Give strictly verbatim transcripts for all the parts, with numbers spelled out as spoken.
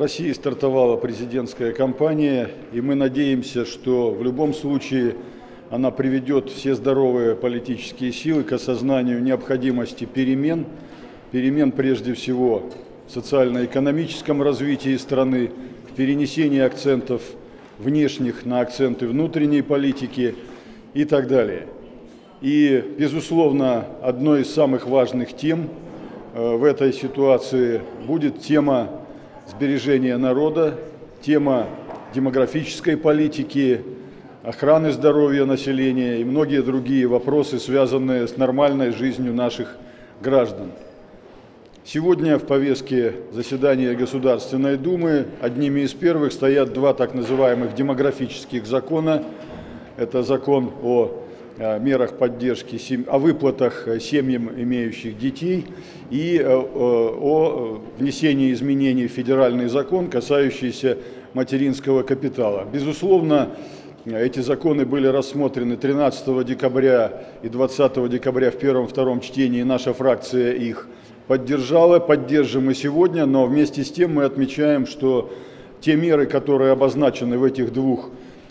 России стартовала президентская кампания, и мы надеемся, что в любом случае она приведет все здоровые политические силы к осознанию необходимости перемен, перемен прежде всего в социально-экономическом развитии страны, в перенесении акцентов внешних на акценты внутренней политики и так далее. И, безусловно, одной из самых важных тем в этой ситуации будет тема сбережения народа, тема демографической политики, охраны здоровья населения и многие другие вопросы, связанные с нормальной жизнью наших граждан. Сегодня в повестке заседания Государственной Думы одними из первых стоят два так называемых демографических закона. Это закон о мерах поддержки, о выплатах семьям, имеющих детей, и о внесении изменений в федеральный закон, касающийся материнского капитала. Безусловно, эти законы были рассмотрены тринадцатого декабря и двадцатого декабря в первом-втором чтении. Наша фракция их поддержала, поддержим и сегодня, но вместе с тем мы отмечаем, что те меры, которые обозначены в этих двух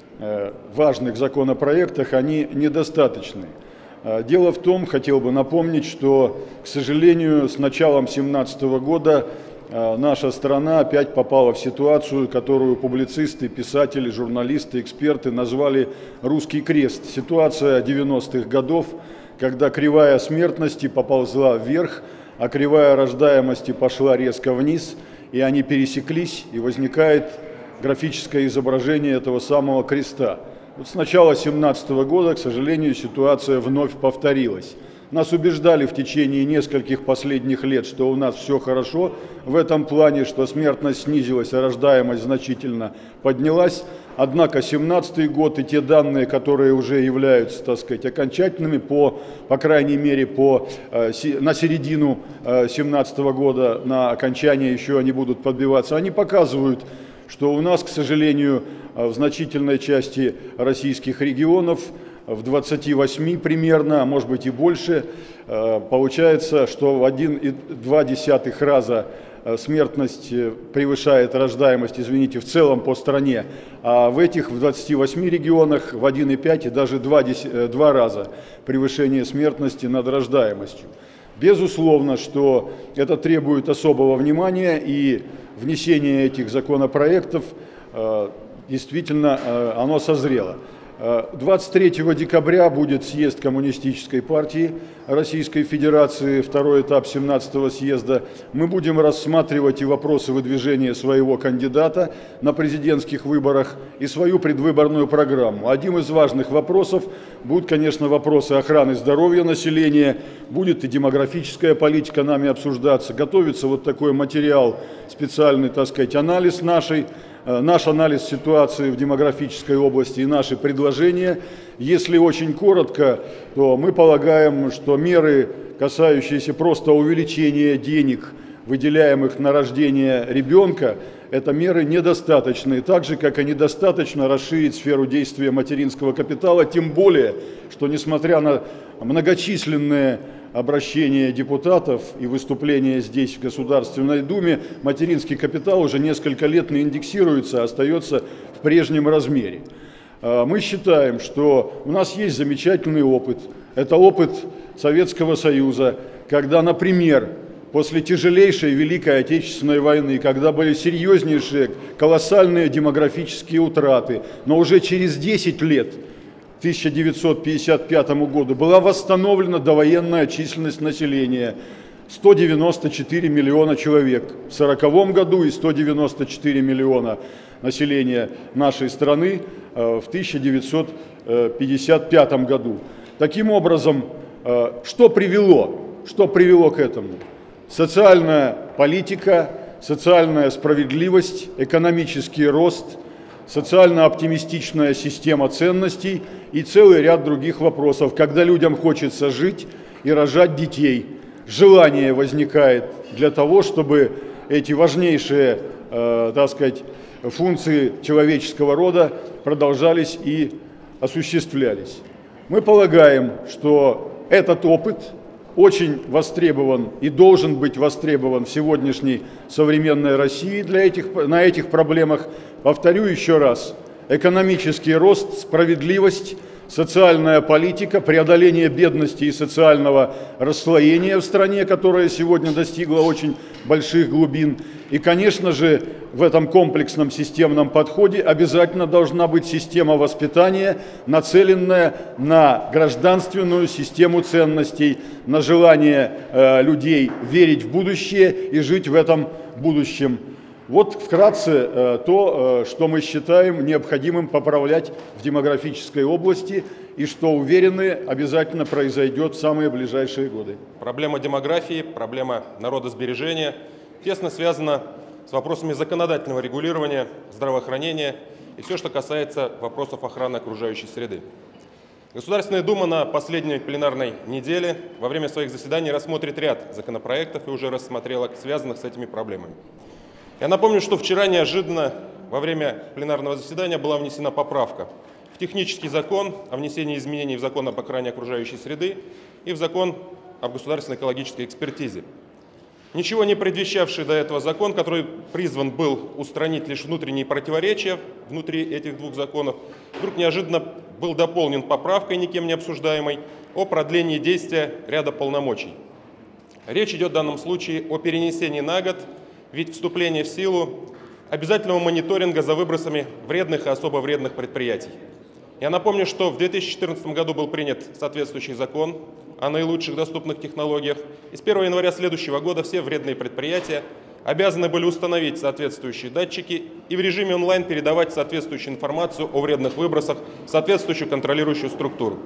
важных законопроектах, они недостаточны. Дело в том, хотел бы напомнить, что, к сожалению, с началом две тысячи семнадцатого года наша страна опять попала в ситуацию, которую публицисты, писатели, журналисты, эксперты назвали «русский крест». Ситуация девяностых годов, когда кривая смертности поползла вверх, а кривая рождаемости пошла резко вниз, и они пересеклись, и возникает графическое изображение этого самого креста. Вот с начала две тысячи семнадцатого года, к сожалению, ситуация вновь повторилась. Нас убеждали в течение нескольких последних лет, что у нас все хорошо в этом плане, что смертность снизилась, а рождаемость значительно поднялась. Однако две тысячи семнадцатый год и те данные, которые уже являются, так сказать, окончательными, по, по крайней мере, по, э, си, на середину две тысячи семнадцатого года, на окончание еще они будут подбиваться, они показывают, что у нас, к сожалению, в значительной части российских регионов, в двадцати восьми примерно, а может быть и больше, получается, что в один и два десятых раза смертность превышает рождаемость, извините, в целом по стране, а в этих, в двадцати восьми регионах в один и пять и даже два, два раза превышение смертности над рождаемостью. Безусловно, что это требует особого внимания, и внесение этих законопроектов действительно оно созрело. двадцать третьего декабря будет съезд Коммунистической партии Российской Федерации, второй этап семнадцатого съезда. Мы будем рассматривать и вопросы выдвижения своего кандидата на президентских выборах, и свою предвыборную программу. Одним из важных вопросов будут, конечно, вопросы охраны здоровья населения, будет и демографическая политика нами обсуждаться. Готовится вот такой материал, специальный, так сказать, анализ нашей. Наш анализ ситуации в демографической области и наши предложения. Если очень коротко, то мы полагаем, что меры, касающиеся просто увеличения денег, выделяемых на рождение ребенка, это меры недостаточные, так же, как и недостаточно расширить сферу действия материнского капитала, тем более, что несмотря на многочисленные обращения депутатов и выступления здесь в Государственной Думе, материнский капитал уже несколько лет не индексируется, а остается в прежнем размере. Мы считаем, что у нас есть замечательный опыт. Это опыт Советского Союза, когда, например, после тяжелейшей Великой Отечественной войны, когда были серьезнейшие, колоссальные демографические утраты, но уже через десять лет, к тысяча девятьсот пятьдесят пятому году, была восстановлена довоенная численность населения сто девяносто четыре миллиона человек. В сороковом году и сто девяносто четыре миллиона населения нашей страны в тысяча девятьсот пятьдесят пятом году. Таким образом, что привело, что привело к этому? Социальная политика, социальная справедливость, экономический рост, социально-оптимистичная система ценностей и целый ряд других вопросов, когда людям хочется жить и рожать детей. Желание возникает для того, чтобы эти важнейшие, э, так сказать, функции человеческого рода продолжались и осуществлялись. Мы полагаем, что этот опыт очень востребован и должен быть востребован в сегодняшней современной России для этих, на этих проблемах. Повторю еще раз, экономический рост, справедливость, социальная политика, преодоление бедности и социального расслоения в стране, которая сегодня достигла очень больших глубин. И, конечно же, в этом комплексном системном подходе обязательно должна быть система воспитания, нацеленная на гражданственную систему ценностей, на желание э, людей верить в будущее и жить в этом будущем. Вот вкратце э, то, э, что мы считаем необходимым поправлять в демографической области и что, уверены, обязательно произойдет в самые ближайшие годы. Проблема демографии, проблема народосбережения тесно связана с вопросами законодательного регулирования, здравоохранения и все, что касается вопросов охраны окружающей среды. Государственная Дума на последней пленарной неделе во время своих заседаний рассмотрит ряд законопроектов и уже рассмотрела связанных с этими проблемами. Я напомню, что вчера неожиданно во время пленарного заседания была внесена поправка в технический закон о внесении изменений в закон об охране окружающей среды и в закон об государственной экологической экспертизе. Ничего не предвещавший до этого закон, который призван был устранить лишь внутренние противоречия внутри этих двух законов, вдруг неожиданно был дополнен поправкой, никем не обсуждаемой, о продлении действия ряда полномочий. Речь идет в данном случае о перенесении на год вид вступления в силу обязательного мониторинга за выбросами вредных и особо вредных предприятий. Я напомню, что в две тысячи четырнадцатом году был принят соответствующий закон о наилучших доступных технологиях, и с первого января следующего года все вредные предприятия обязаны были установить соответствующие датчики и в режиме онлайн передавать соответствующую информацию о вредных выбросах в соответствующую контролирующую структуру.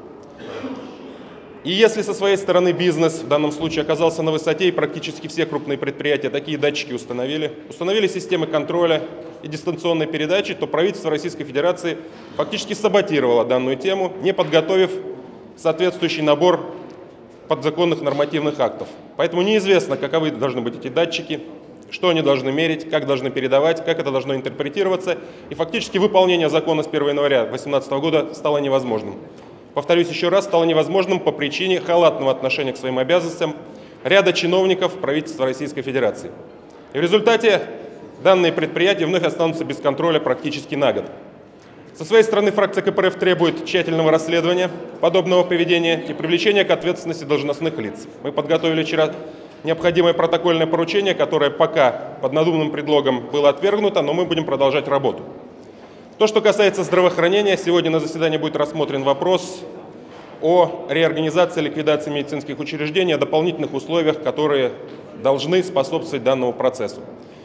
И если со своей стороны бизнес в данном случае оказался на высоте, и практически все крупные предприятия такие датчики установили, установили системы контроля и дистанционной передачи, то правительство Российской Федерации фактически саботировало данную тему, не подготовив соответствующий набор подзаконных нормативных актов. Поэтому неизвестно, каковы должны быть эти датчики, что они должны мерить, как должны передавать, как это должно интерпретироваться. И фактически выполнение закона с первого января две тысячи восемнадцатого года стало невозможным. Повторюсь еще раз, стало невозможным по причине халатного отношения к своим обязанностям ряда чиновников правительства Российской Федерации. И в результате данные предприятия вновь останутся без контроля практически на год. Со своей стороны фракция ка пэ эр эф требует тщательного расследования подобного поведения и привлечения к ответственности должностных лиц. Мы подготовили вчера необходимое протокольное поручение, которое пока под надуманным предлогом было отвергнуто, но мы будем продолжать работу. То, что касается здравоохранения, сегодня на заседании будет рассмотрен вопрос о реорганизации, ликвидации медицинских учреждений, о дополнительных условиях, которые должны способствовать данному процессу.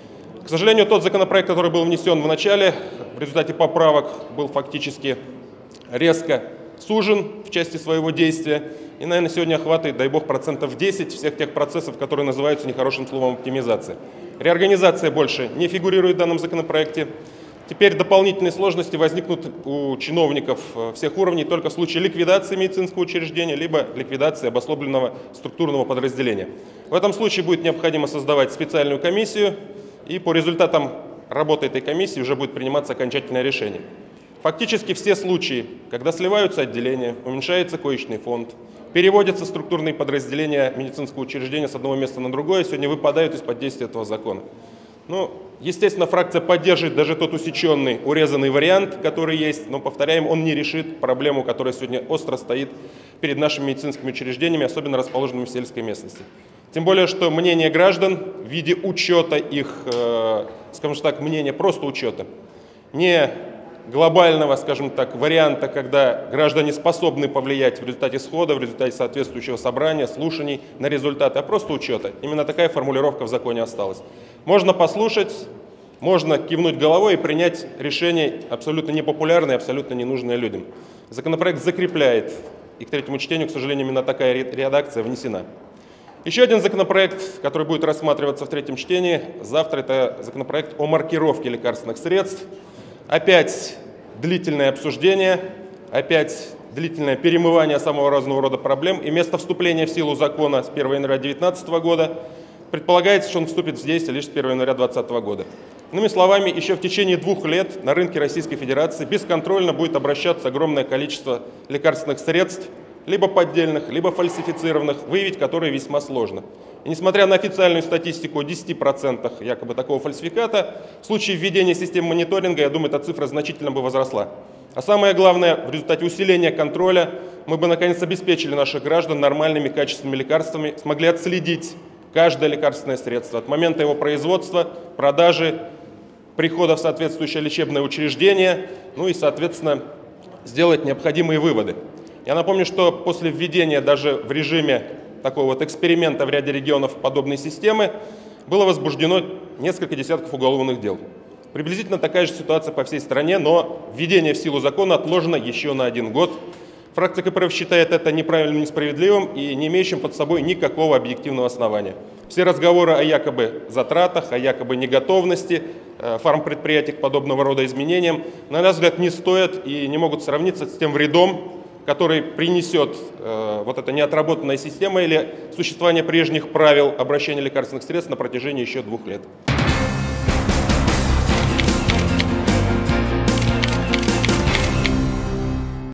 К сожалению, тот законопроект, который был внесен в начале, в результате поправок был фактически резко сужен в части своего действия и, наверное, сегодня охватывает, дай бог, процентов десять всех тех процессов, которые называются нехорошим словом оптимизация. Реорганизация больше не фигурирует в данном законопроекте. Теперь дополнительные сложности возникнут у чиновников всех уровней только в случае ликвидации медицинского учреждения либо ликвидации обособленного структурного подразделения. В этом случае будет необходимо создавать специальную комиссию, и по результатам работы этой комиссии уже будет приниматься окончательное решение. Фактически все случаи, когда сливаются отделения, уменьшается коечный фонд, переводятся структурные подразделения медицинского учреждения с одного места на другое, сегодня выпадают из-под действия этого закона. Ну, естественно, фракция поддерживает даже тот усеченный, урезанный вариант, который есть, но, повторяем, он не решит проблему, которая сегодня остро стоит перед нашими медицинскими учреждениями, особенно расположенными в сельской местности. Тем более, что мнение граждан в виде учета их, э, скажем так, мнения, просто учета, не глобального, скажем так, варианта, когда граждане способны повлиять в результате схода, в результате соответствующего собрания, слушаний на результаты, а просто учета. Именно такая формулировка в законе осталась. Можно послушать, можно кивнуть головой и принять решение абсолютно непопулярное, абсолютно ненужное людям. Законопроект закрепляет, и к третьему чтению, к сожалению, именно такая редакция внесена. Еще один законопроект, который будет рассматриваться в третьем чтении завтра, это законопроект о маркировке лекарственных средств. Опять длительное обсуждение, опять длительное перемывание самого разного рода проблем. И место вступления в силу закона с первого января две тысячи девятнадцатого года предполагается, что он вступит в действие лишь с первого января две тысячи двадцатого года. Иными словами, еще в течение двух лет на рынке Российской Федерации бесконтрольно будет обращаться огромное количество лекарственных средств либо поддельных, либо фальсифицированных, выявить которые весьма сложно. И несмотря на официальную статистику о десяти процентах якобы такого фальсификата, в случае введения системы мониторинга, я думаю, эта цифра значительно бы возросла. А самое главное, в результате усиления контроля мы бы наконец обеспечили наших граждан нормальными качественными лекарствами, смогли отследить каждое лекарственное средство от момента его производства, продажи, прихода в соответствующее лечебное учреждение, ну и, соответственно, сделать необходимые выводы. Я напомню, что после введения даже в режиме такого вот эксперимента в ряде регионов подобной системы было возбуждено несколько десятков уголовных дел. Приблизительно такая же ситуация по всей стране, но введение в силу закона отложено еще на один год. Фракция ка пэ эр эф считает это неправильным, несправедливым и не имеющим под собой никакого объективного основания. Все разговоры о якобы затратах, о якобы неготовности фармпредприятий к подобного рода изменениям, на наш взгляд, не стоят и не могут сравниться с тем вредом, который принесет э, вот эта неотработанная система или существование прежних правил обращения лекарственных средств на протяжении еще двух лет.